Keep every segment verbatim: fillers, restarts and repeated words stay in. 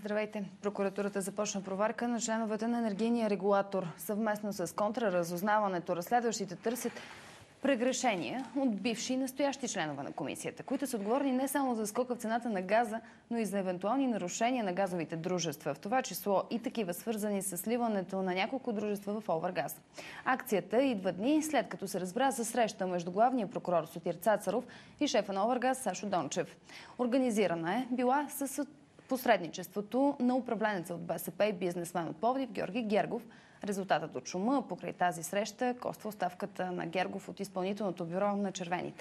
Здравейте! Прокуратурата започна проверка на членовете на енергийния регулатор. Съвместно с контраразузнаването разследващите търсят прегрешения от бивши и настоящи членове на комисията, които са отговорни не само за скока в цената на газа, но и за евентуални нарушения на газовите дружества, в това число и такива свързани с сливането на няколко дружества в Овергаз. Акцията идва дни след като се разбра за среща между главния прокурор Сотир Цацаров и шефа на Овергаз Сашо Дончев. Организирана е била с посредничеството на управленеца от БСП и бизнесмен от Пловдив Георги Гергов. Резултатът от шума покрай тази среща коства оставката на Гергов от изпълнителното бюро на червените.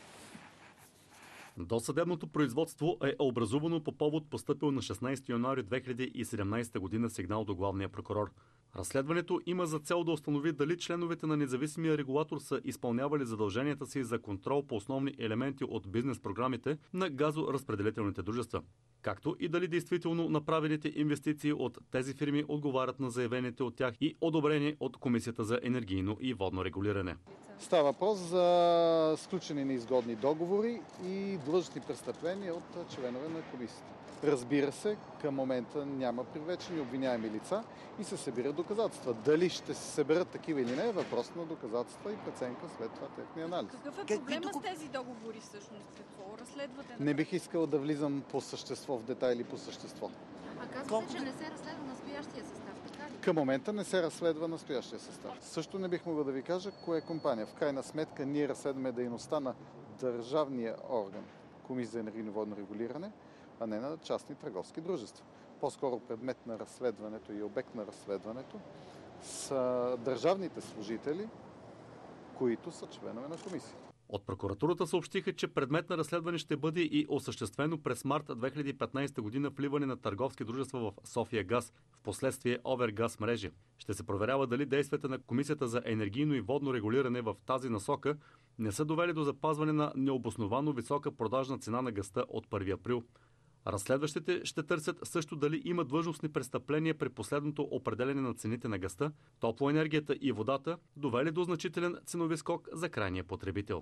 Досъдебното производство е образувано по повод постъпил на шестнайсети януари две хиляди и седемнайсета година сигнал до главния прокурор. Разследването има за цел да установи дали членовете на независимия регулатор са изпълнявали задълженията си за контрол по основни елементи от бизнес програмите на газоразпределителните дружества, както и дали действително направените инвестиции от тези фирми отговарят на заявените от тях и одобрени от Комисията за енергийно и водно регулиране. Става въпрос за сключени неизгодни договори и длъжностни престъпления от членове на комисията. Разбира се, към момента няма привлечени обвиняеми лица и се събират доказателства. Дали ще се съберат такива или не е въпрос на доказателства и преценка след това техния анализ. Какъв е проблема с тези договори всъщност? Какво разследвате? Не бих искал да влизам по същество, в детайли по същество. А казвате, че не се разследва настоящия състав, така ли? Към момента не се разследва настоящия състав. Също не бих могъл да ви кажа кое е компания. В крайна сметка ние разследваме дейността на държавния орган, Комисия за енергийно и водно регулиране, а не на частни търговски дружества. По-скоро предмет на разследването и обект на разследването са държавните служители, които са членове на комисията. От прокуратурата съобщиха, че предмет на разследване ще бъде и осъществено през март две хиляди и петнайсета година вливане на търговски дружества в София Газ, в последствие Овергаз мрежи. Ще се проверява дали действията на Комисията за енергийно и водно регулиране в тази насока не са довели до запазване на необосновано висока продажна цена на газта от първи април. Разследващите ще търсят също дали има длъжностни престъпления при последното определене на цените на газта, топлоенергията и водата, довели до значителен ценови скок за крайния потребител.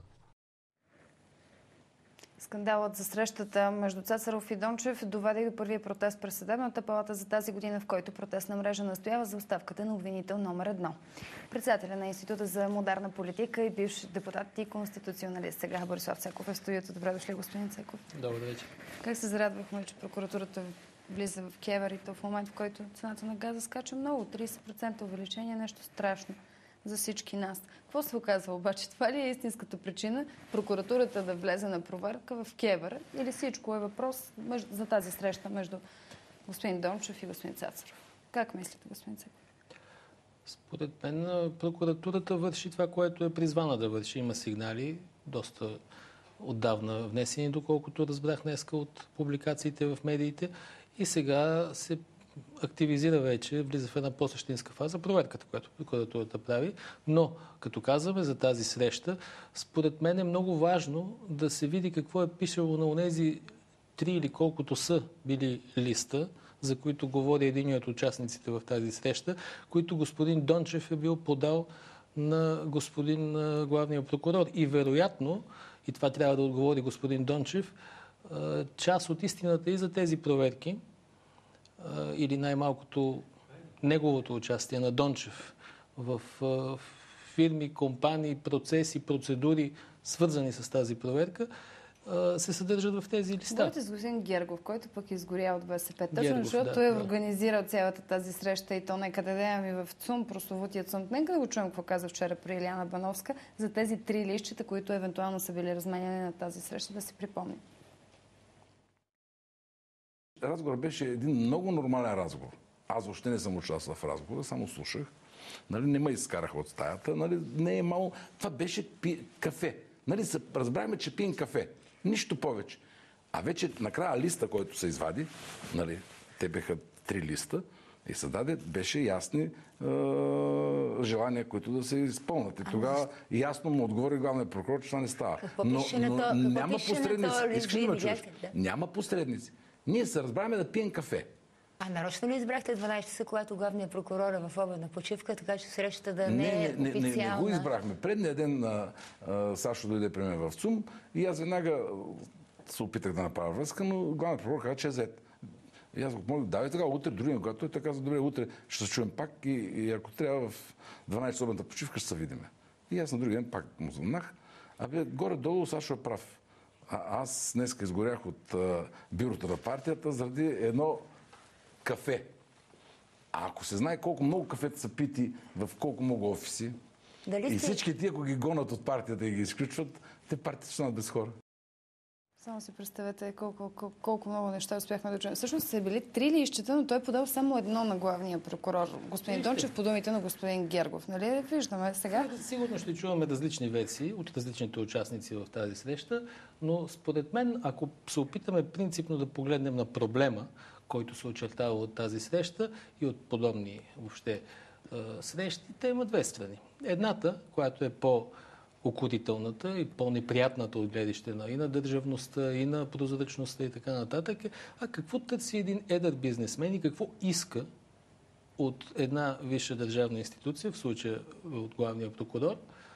Скандалът за срещата между Цацаров и Дончев доведе до първия протест през Съдебната палата за тази година, в който протестна мрежа настоява за оставката на обвинител номер едно. Председателя на Института за модерна политика и бивш депутат и конституционалист. Сега Борислав Цеков е в студиото. Добре дошли, господин Цеков. Добър вечер. Как се зарадвахме, че прокуратурата влиза в КЕВР и то в момент, в който цената на газа скача много. трийсет процента увеличение, нещо страшно за всички нас. Какво се оказва обаче? Това ли е истинската причина прокуратурата да влезе на проверка в КЕВР или всичко е въпрос за тази среща между господин Дончев и господин Цацаров? Как мислите, господин Цацаров? Според мен прокуратурата върши това, което е призвана да върши. Има сигнали, доста отдавна внесени, доколкото разбрах днеска от публикациите в медиите. И сега се активизира вече, влиза в една по-същинска фаза проверката, която прокуратурата прави. Но, като казваме за тази среща, според мен е много важно да се види какво е пишело на онези три или колкото са били листа, за които говори един от участниците в тази среща, които господин Дончев е бил подал на господин главния прокурор. И вероятно, и това трябва да отговори господин Дончев, част от истината и за тези проверки, или най-малкото неговото участие на Дончев в фирми, компании, процеси, процедури, свързани с тази проверка, се съдържат в тези листа. Говорите с господин Гергов, който пък изгоря от БСП. Точно Гергов, защото да, е да. организирал цялата тази среща и то нека да дадем и в ЦУМ, прословутия ЦУМ. Нека да го чуем какво каза вчера при Илияна Бановска за тези три листчета, които евентуално са били разменяни на тази среща, да си припомним. Разговор беше един много нормален разговор. Аз въобще не съм участвал в разговора, само слушах. Нали, не ме изкараха от стаята. Нали, не е мало. Това беше пи... кафе. Нали, разбрахме, че пием кафе. Нищо повече. А вече накрая листа, който се извади, нали, те беха три листа, и се даде, беше ясни е, желания, които да се изпълнят. И тогава ясно му отговори главният прокурор, че това не става. Какво но пише но на то, няма пише посредници. На то, Искаш да ме чуеш? да. Няма посредници. Ние се разбравяме да пием кафе. А нарочно ли избрахте дванайсет часа, когато главният прокурор е в обедна почивка, така че срещата да не, не, е не, официална? Не, не, не го избрахме. Предния ден а, а, Сашо дойде при мен в ЦУМ и аз веднага се опитах да направя връзка, но главният прокурор каза, че е зет. И аз го моля, давай така, утре, другия, когато той така каза, добре, утре ще се чуем пак и, и ако трябва в дванайсет часовната почивка ще се видиме. И аз на другия ден пак му звъннах. Абе, горе-долу Сашо е прав. А, аз днеска изгорях от а, бюрото на партията заради едно кафе. А ако се знае колко много кафета са пити в колко много офиси, Дали и сте... всички тия, ако ги гонят от партията и ги изключват, те партията ще станат без хора. Само си представете колко, колко, колко много неща успяхме да чуем. Всъщност са били три ли изчета, но той подал само едно на главния прокурор, господин Дончев, по думите на господин Гергов. Нали виждаме сега? Сигурно ще чуваме различни версии от различните участници в тази среща, но според мен, ако се опитаме принципно да погледнем на проблема, който се очертава от тази среща и от подобни въобще срещи, те има две страни. Едната, която е по- укорителната и по-неприятната от гледище на и на държавността, и на прозрачността и така нататък. А какво търси един едър бизнесмен и какво иска от една висша държавна институция, в случая от главния прокурор,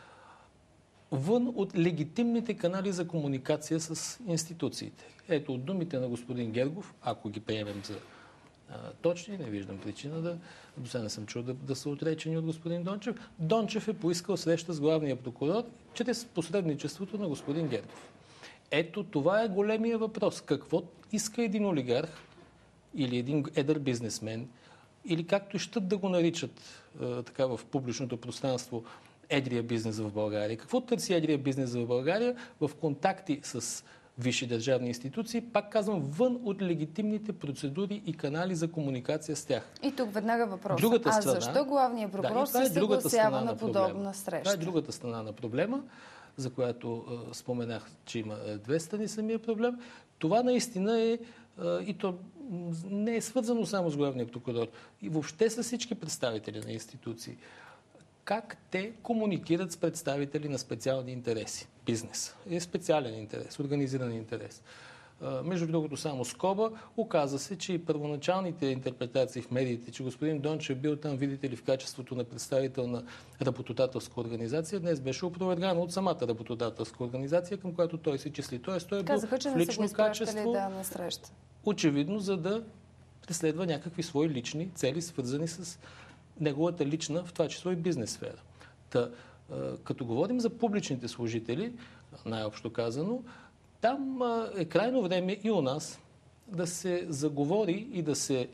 вън от легитимните канали за комуникация с институциите. Ето от думите на господин Гергов, ако ги приемем за а, точни, не виждам причина да... До сега не съм чул да, да са отречени от господин Дончев. Дончев е поискал среща с главния прокурор чрез посредничеството на господин Гергов. Ето това е големия въпрос. Какво иска един олигарх или един едър бизнесмен, или както щат да го наричат а, така в публичното пространство, едрия бизнес в България. Какво търси едрия бизнес в България в контакти с висши държавни институции, пак казвам, вън от легитимните процедури и канали за комуникация с тях. И тук веднага въпрос. Другата А страна, защо главният прокурор да, се съгласява на подобна среща? Това е другата страна на проблема, за която е, споменах, че има две страни самия проблем. Това наистина е, е и то не е свързано само с главния прокурор. И въобще с всички представители на институции. Как те комуникират с представители на специални интереси. Бизнес е специален интерес, организиран интерес. Между другото, само скоба, оказа се, че и първоначалните интерпретации в медиите, че господин Дончев бил там, видите ли, в качеството на представител на работодателска организация, днес беше опровергано от самата работодателска организация, към която той се числи. Тоест, той е бил Казаха, че в не са го лично изпращали, качество, да, на среща. очевидно, за да преследва някакви свои лични цели, свързани с неговата лична, в това число и бизнес сфера. Та, като говорим за публичните служители, най-общо казано, там е крайно време и у нас да се заговори и да се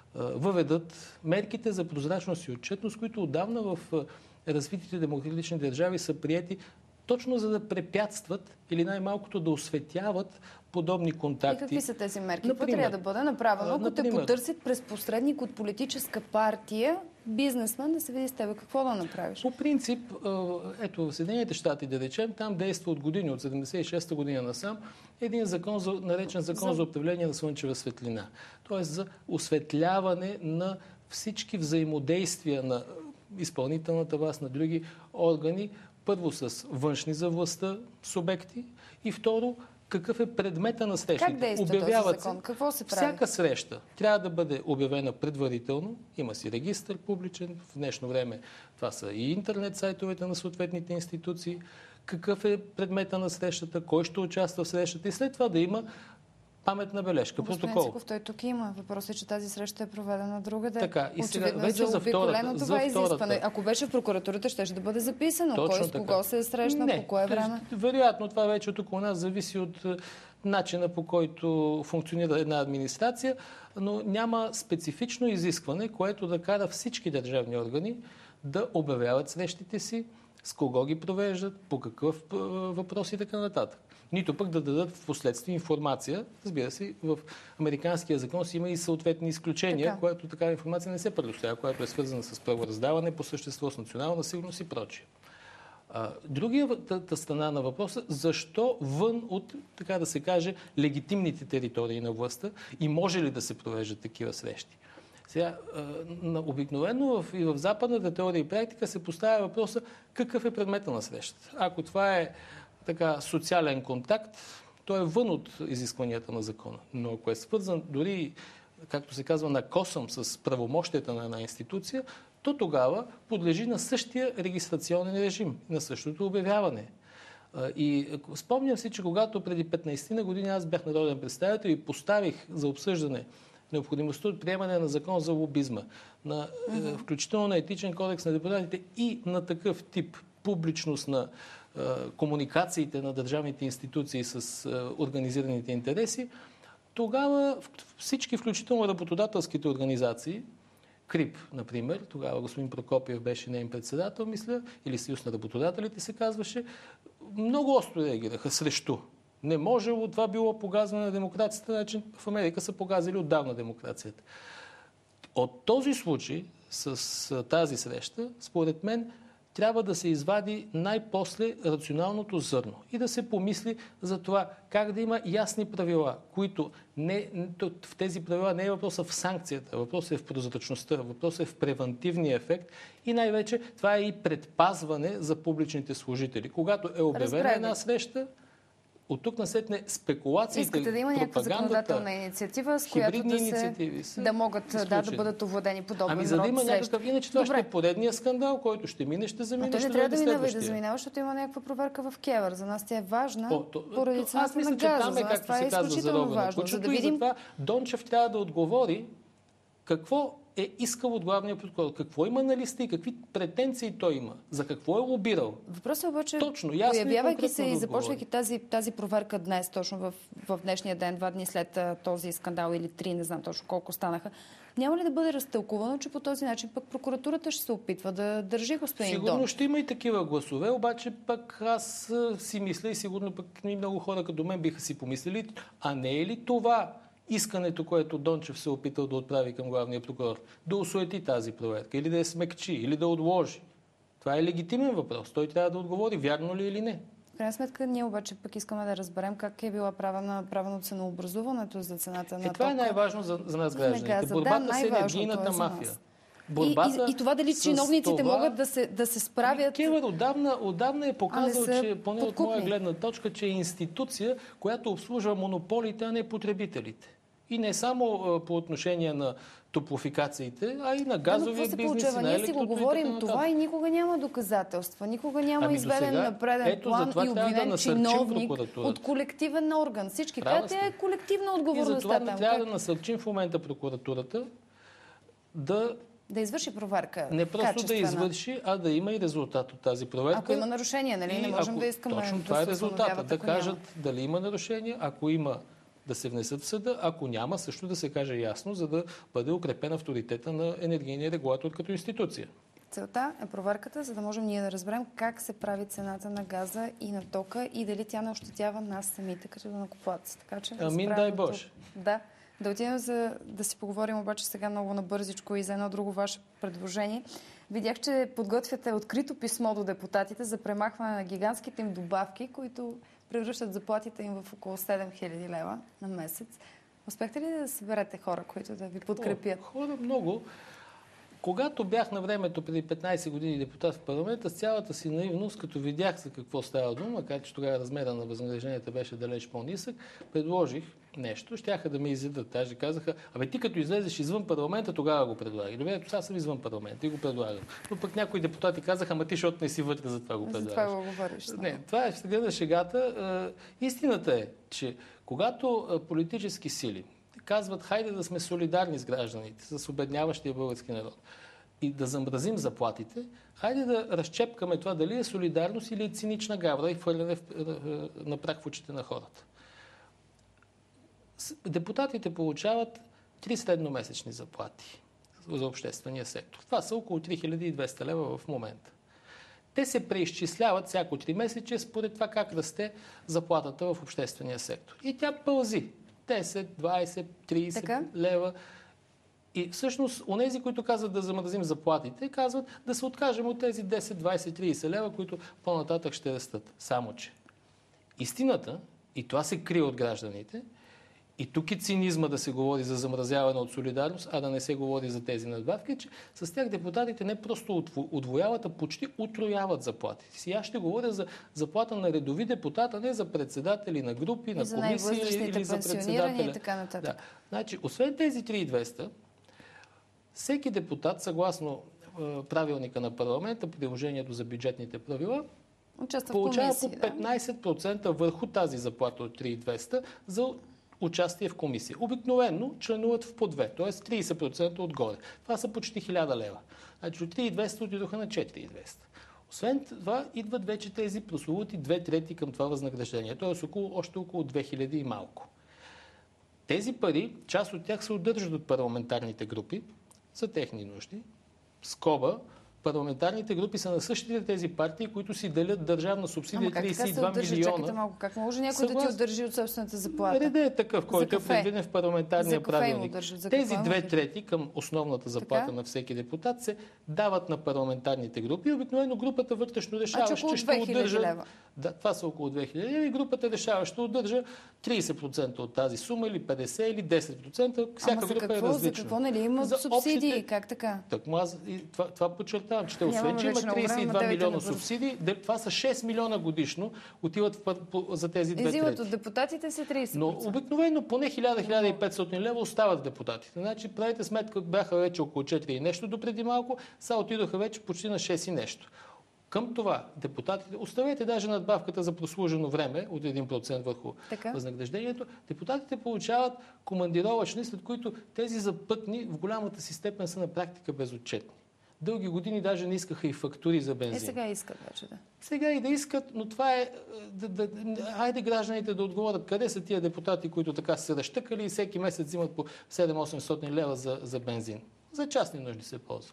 въведат мерките за прозрачност и отчетност, които отдавна в развитите демократични държави са приети точно за да препятстват или най-малкото да осветяват подобни контакти. И какви са тези мерки? Например, Какво трябва да бъде направено, ако те например, потърсят през посредник от политическа партия, бизнесмен, да се види с теб? Какво да направиш? По принцип, ето в Съединените щати, да речем, там действа от години, от седемдесет и шеста година насам, един закон, за, наречен закон за... за управление на слънчева светлина. Тоест за осветляване на всички взаимодействия на изпълнителната власт, на други органи, първо с външни за властта субекти и второ, какъв е предмета на срещите. Как действа Обявяват този закон? се, Какво се прави? всяка среща трябва да бъде обявена предварително. Има си регистър публичен. В днешно време това са и интернет сайтовете на съответните институции. Какъв е предмета на срещата, кой ще участва в срещата и след това да има паметна бележка, Господин протокол. Циков, той тук има. Въпросът е, че тази среща е проведена другаде. Така, и сега очевидно вече за втората. това За изискване. втората. Ако беше в прокуратурата, ще, ще да бъде записано. Точно кой с така. кого се е срещнал, Не, по кое т.е. време. Вероятно, това вече тук у нас зависи от е, начина, по който функционира една администрация, но няма специфично изискване, което да кара всички държавни органи да обявяват срещите си, с кого ги провеждат, по какъв е, въпрос и така нататък. Нито пък да дадат в последствие информация. Разбира се, в американския закон си има и съответни изключения, така. когато такава информация не се предоставя, която е свързана с правораздаване по същество, с национална сигурност и прочие. Другата страна на въпроса, защо вън от, така да се каже, легитимните територии на властта и може ли да се провеждат такива срещи? Сега, обикновено и в западната теория и практика се поставя въпроса какъв е предмета на срещата. Ако това е така социален контакт, то е вън от изискванията на закона. Но ако е свързан дори, както се казва, на косъм с правомощията на една институция, то тогава подлежи на същия регистрационен режим, на същото обявяване. И спомням си, че когато преди петнайсет на години аз бях народен представител и поставих за обсъждане необходимостта от приемане на закон за лобизма, на, mm-hmm. включително на етичен кодекс на депутатите и на такъв тип публичност на е, комуникациите на държавните институции с е, организираните интереси, тогава всички, включително работодателските организации, КРИП, например, тогава господин Прокопиев беше неин председател, мисля, или Съюз на работодателите се казваше, много остро реагираха срещу. Не можело, това било погазване на демокрацията, значи в Америка са погазили отдавна демокрацията. От този случай, с тази среща, според мен, трябва да се извади най-после рационалното зърно и да се помисли за това как да има ясни правила, които не, в тези правила не е въпросът в санкцията, въпросът е в прозрачността, въпросът е в превантивния ефект и най-вече това е и предпазване за публичните служители. Когато е обявена една среща, от тук насетне спекулациите, искате да има някаква законодателна инициатива, с която да, се, да могат да, да бъдат овладени подобен ами, за да има род някакъв... Иначе това Добре. ще е поредния скандал, който ще мине, ще замине, а ще не трябва да минава и следващия. да заминава, защото има някаква проверка в КЕВР. За нас тя е важна О, то, поради цената на газа. Там е, както това се е казва, изключително важно. За да видим... затова Дончев трябва да отговори какво е искал от главния прокурор, какво има на листа и какви претенции той има, за какво е лобирал. Въпросът обаче, точно, появявайки се и започвайки тази, тази проверка днес, точно в, в днешния ден, два дни след а, този скандал или три, не знам точно колко станаха, няма ли да бъде разтълкувано, че по този начин пък прокуратурата ще се опитва да държи господин Дончев? Сигурно ще има и такива гласове, обаче пък аз си мисля и сигурно пък много хора като мен биха си помислили, а не е ли това искането, което Дончев се е опитал да отправи към главния прокурор, да осуети тази проверка, или да я смекчи, или да отложи. Това е легитимен въпрос. Той трябва да отговори, вярно ли или не. В крайна сметка, ние обаче пък искаме да разберем как е била правена, правено ценообразуването за цената на е, това тока. е най-важно за, за нас гражданите. Борбата да, с енергийната мафия. Борбата и, и, и това дали чиновниците това... могат да се, да се справят... Кевър отдавна, отдавна е показал, че поне подкупни. От моя гледна точка, че е институция, която обслужва монополите, а не потребителите. И не само по отношение на топлофикациите, а и на газовия да, бизнес, получава? на Ние си го говорим това и никога няма доказателства. Никога няма ами изведен досега, на преден ето, план и обвинен да чиновник от колективен орган. Всички казват, тя е колективна отговорността. И затова не трябва да насърчим в момента прокуратурата да да извърши проверка. Не просто да извърши, а да има и резултат от тази проверка. Ако има нарушение, нали? Не можем ако, да искаме точно да това е се резултата. Да кажат няма. Дали има нарушение, ако има да се внесат в съда, ако няма, също да се каже ясно, за да бъде укрепен авторитета на енергийния регулатор като институция. Целта е проверката, за да можем ние да разберем как се прави цената на газа и на тока и дали тя не ощетява нас самите като данъкоплатци. Така че Амин, дай Боже. Да. Да отидем за да си поговорим обаче сега много набързичко и за едно друго ваше предложение. Видях, че подготвяте открито писмо до депутатите за премахване на гигантските им добавки, които превръщат заплатите им в около седем хиляди лева на месец. Успехте ли да съберете хора, които да ви подкрепят? О, хора много. Когато бях на времето преди петнайсет години депутат в парламента, с цялата си наивност, като видях за какво става дума, макар че тогава размера на възнагражденията беше далеч по-нисък, предложих нещо. Щяха да ме изядат. Даже казаха, абе ти като излезеш извън парламента, тогава го предлагай. Добре, ето сега съм извън парламента и го предлагам. Но пък някои депутати казаха, ама ти, защото не си вътре, за това го предлагаш. За това го говориш. Не, това е ще на шегата. Истината е, че когато политически сили казват, хайде да сме солидарни с гражданите, с обедняващия български народ и да замразим заплатите, хайде да разчепкаме това дали е солидарност или е цинична гавра и хвърляне на прах в очите на хората. Депутатите получават три средномесечни заплати за обществения сектор. Това са около три хиляди и двеста лева в момента. Те се преизчисляват всяко три месече според това как расте заплатата в обществения сектор. И тя пълзи. десет, двайсет, трийсет така лева. И всъщност, онези, които казват да замразим заплатите, казват да се откажем от тези десет, двайсет, трийсет лева, които по-нататък ще растат. Само че истината, и това се крие от гражданите, и тук и цинизма да се говори за замразяване от солидарност, а да не се говори за тези надбавки, че с тях депутатите не просто удвояват, а почти утрояват заплатите си. Аз ще говоря за заплата на редови депутат, а не за председатели на групи, на комисии или за председателя. И така нататък. Да. Значи, освен тези три хиляди и двеста, всеки депутат, съгласно е, правилника на парламента, приложението за бюджетните правила, участва получава комисии, по петнайсет процента да? върху тази заплата от три хиляди и двеста за участие в комисия. Обикновено членуват в по две, т.е. трийсет процента отгоре. Това са почти хиляда лева. Значи от три хиляди и двеста отидоха на четири хиляди и двеста. Освен това, идват вече тези прословути две трети към това възнаграждение. Т.е. около, още около две хиляди и малко. Тези пари, част от тях се удържат от парламентарните групи за техни нужди. Скоба, парламентарните групи са на същите тези партии, които си делят държавна субсидия трийсет и два милиона. Чакайте малко, как може някой Съглас... да ти удържи от собствената заплата? Редът е такъв, който е предвиден в парламентарния правилник. Тези две трети към основната заплата така? На всеки депутат се дават на парламентарните групи. Обикновено групата вътрешно решаваща ще удържа... Да, това са около две хиляди лева и групата решаваща удържа трийсет процента от тази сума или петдесет или десет процента. Всяка Ама група какво, е различна. За какво нали има субсидии? Общите... Как така? Так, аз, това, това подчертавам, че те освен, че има трийсет и два милиона субсидии, това са шест милиона годишно, отиват в, по, за тези две трети. Изимат от депутатите си трийсет процента. Но обикновено поне хиляда до хиляда и петстотин лева остават депутатите. Значи правите сметка, бяха вече около четири и нещо допреди малко, сега отидоха вече почти на шест и нещо. Към това депутатите, оставете даже надбавката за прослужено време от един процент върху така? Възнаграждението, депутатите получават командировъчни, след които тези запътни в голямата си степен са на практика безотчетни. Дълги години даже не искаха и фактури за бензин. Е, сега искат вече, да. Сега и да искат, но това е... Да, да, айде гражданите да отговорят къде са тия депутати, които така се разтъкали и всеки месец взимат по седем-осемстотин лева за, за бензин. За частни нужди се ползва.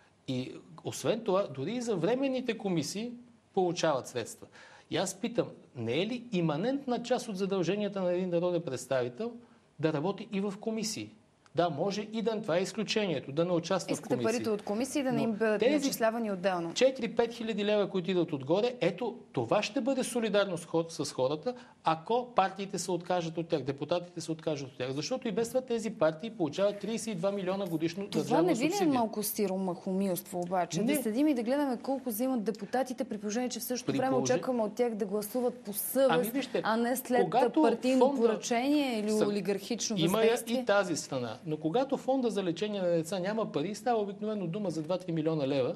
И освен това, дори и за временните комисии получават средства. И аз питам, не е ли иманентна част от задълженията на един народен представител да работи и в комисии? Да, може и да, това е изключението, да не участва Искате в комисии. Искате парите от комисии да не им бъдат начислявани отделно. четири-пет хиляди лева, които идват отгоре, ето това ще бъде солидарност с хората, ако партиите се откажат от тях, депутатите се откажат от тях. Защото и без това тези партии получават трийсет и два милиона годишно държавна субсидия. Това не ви ли е малко сиромахомилство обаче? Не. Да седим и да гледаме колко взимат депутатите, при положение, че в същото при време положи... очакваме от тях да гласуват по съвест, ами, вижте, а не след партийно фонда... поръчение или Съ... олигархично Има въздействие. Има и тази страна. Но когато фонда за лечение на деца няма пари, става обикновено дума за два-три милиона лева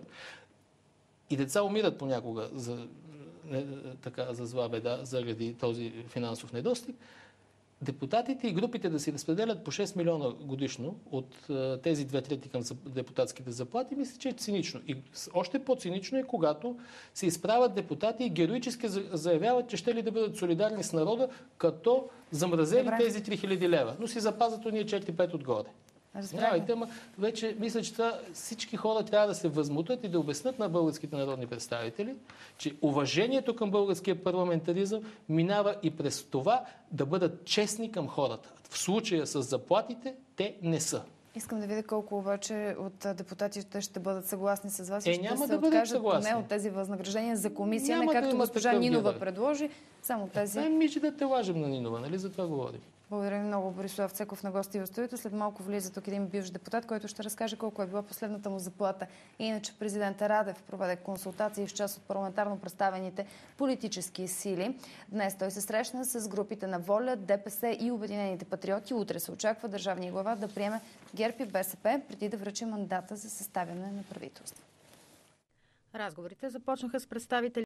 и деца умират понякога за, не, така, за зла беда, заради този финансов недостиг, депутатите и групите да си разпределят по шест милиона годишно от тези две трети към депутатските заплати, мисля, че е цинично. И още по-цинично е, когато се изправят депутати и героически заявяват, че ще ли да бъдат солидарни с народа, като замразели Добре. тези три хиляди лева, но си запазят уния четири-пет отгоре. Знаете, ама вече мисля, че това всички хора трябва да се възмутят и да обяснят на българските народни представители, че уважението към българския парламентаризъм минава и през това да бъдат честни към хората. В случая с заплатите те не са. Искам да видя колко обаче от депутатите ще бъдат съгласни с вас е, и ще няма се да откажат поне от тези възнаграждения за комисия, няма не както да госпожа Нинова предложи, само тези. Е, ми, че да те лажем на Нинова, нали? За това говорим. Благодаря ви много, Борислав Цеков, на гости в студиото. След малко влиза тук един бивш депутат, който ще разкаже колко е била последната му заплата. Иначе президент Радев проведе консултации с част от парламентарно представените политически сили. Днес той се срещна с групите на Воля, ДПС и Обединените патриоти. Утре се очаква държавния глава да приеме ГЕРБ и БСП, преди да връчи мандата за съставяне на правителство. Разговорите започнаха с представители